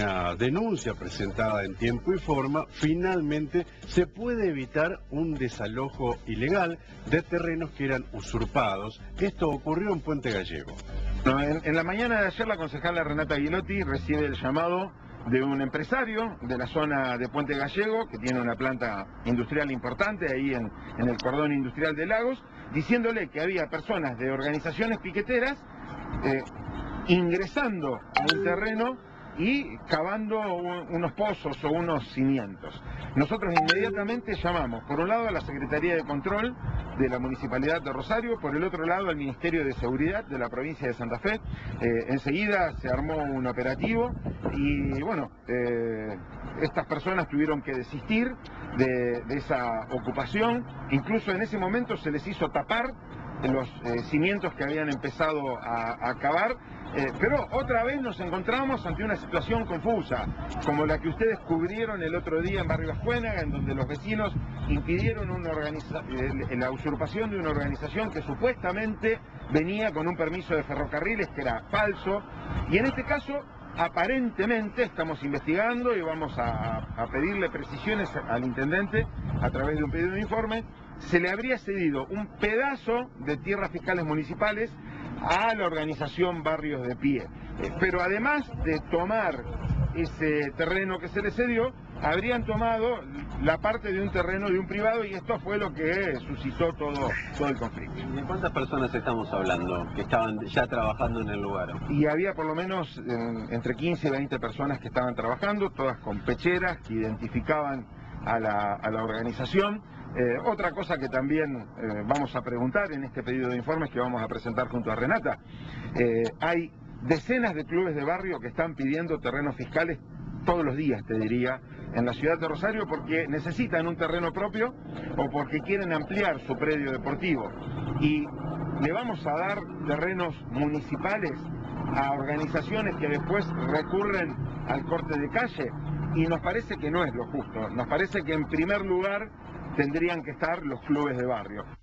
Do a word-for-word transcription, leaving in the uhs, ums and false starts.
una denuncia presentada en tiempo y forma, finalmente se puede evitar un desalojo ilegal de terrenos que eran usurpados. Esto ocurrió en Puente Gallego. No, en, en la mañana de ayer la concejala Renata Guilotti recibe el llamado de un empresario de la zona de Puente Gallego, que tiene una planta industrial importante ahí en, en el cordón industrial de Lagos, diciéndole que había personas de organizaciones piqueteras eh, ingresando a un terreno y cavando un, unos pozos o unos cimientos. Nosotros inmediatamente llamamos, por un lado, a la Secretaría de Control de la Municipalidad de Rosario, por el otro lado al Ministerio de Seguridad de la provincia de Santa Fe. Eh, enseguida se armó un operativo y bueno, eh, estas personas tuvieron que desistir de, de esa ocupación. Incluso en ese momento se les hizo tapar los eh, cimientos que habían empezado a, a cavar, eh, pero otra vez nos encontramos ante una situación confusa, como la que ustedes cubrieron el otro día en Barrio Ascuénaga, en donde los vecinos impidieron una organiza eh, la usurpación de una organización que supuestamente venía con un permiso de ferrocarriles que era falso, y en este caso aparentemente estamos investigando y vamos a, a pedirle precisiones al intendente a través de un pedido de informe. Se le habría cedido un pedazo de tierras fiscales municipales a la organización Barrios de Pie. Eh, pero además de tomar ese terreno que se le cedió, habrían tomado la parte de un terreno de un privado, y esto fue lo que suscitó todo, todo el conflicto. ¿De cuántas personas estamos hablando que estaban ya trabajando en el lugar? Y había por lo menos eh, entre quince y veinte personas que estaban trabajando, todas con pecheras que identificaban a la, a la organización. Eh, otra cosa que también eh, vamos a preguntar en este pedido de informes que vamos a presentar junto a Renata, eh, hay decenas de clubes de barrio que están pidiendo terrenos fiscales todos los días, te diría, en la ciudad de Rosario, porque necesitan un terreno propio o porque quieren ampliar su predio deportivo. Y le vamos a dar terrenos municipales a organizaciones que después recurren al corte de calle, y nos parece que no es lo justo. Nos parece que en primer lugar tendrían que estar los clubes de barrio.